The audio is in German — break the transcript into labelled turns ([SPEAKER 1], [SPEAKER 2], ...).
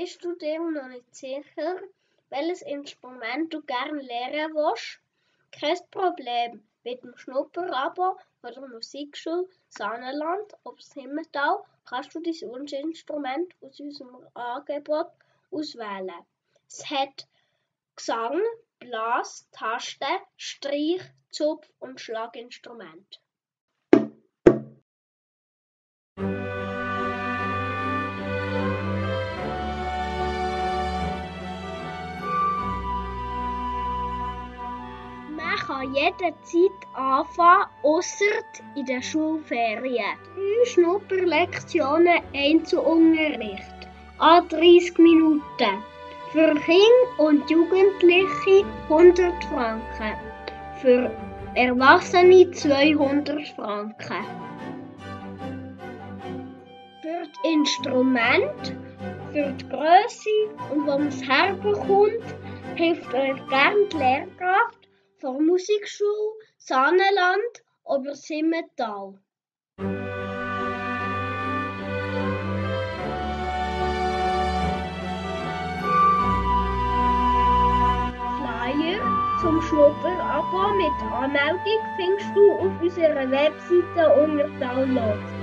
[SPEAKER 1] Bist du dir noch nicht sicher, welches Instrument du gerne lernen willst? Kein Problem. Mit dem Schnupperabo von der Musikschule Saanenland auf Simmental kannst du dein Wunschinstrument aus unserem Angebot auswählen. Es hat Gesang, Blas, Tasten, Streich, Zupf- und Schlaginstrument. Man kann jederzeit anfangen, ausser in den Schulferien. 3 Schnupperlektionen Einzelunterricht, an 30 Minuten. Für Kinder und Jugendliche 100 Franken. Für Erwachsene 200 Franken. Für das Instrument, für die Grösse und wo man es herbekommt, hilft euch gerne die Lehrkraft von der Musikschule Saanenland Obersimmental. Flyer zum Schnupperabo mit Anmeldung findest du auf unserer Webseite unter Downloads.